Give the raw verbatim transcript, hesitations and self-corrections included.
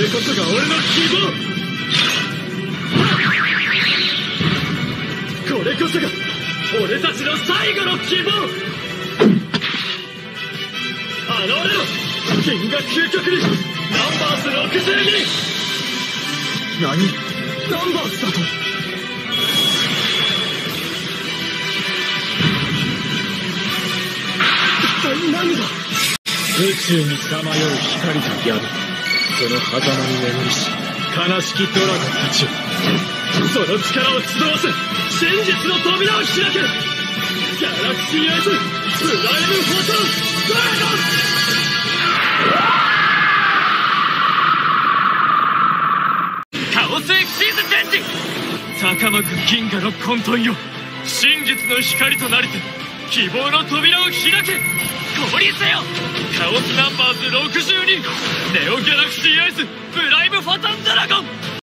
れこそが俺の希望。これこそが俺たちの最後の希望。現れろ銀河究極にナンバースろくじゅうに。何？ナンバースだと？一体何だ？宇宙にさまよう光と闇、その狭間に眠りし悲しきドラゴンたちを、その力を集わせ真実の扉を開け。ギャラクシーエイズプライムフォトンドラゴン。カオスエクシーズチェンジ。高まく銀河の混沌よ、真実の光となりて希望の扉を開け。降臨せよカオスナンバーズろくじゅうに、ネオギャラクシーエースプライムフォトンドラゴン。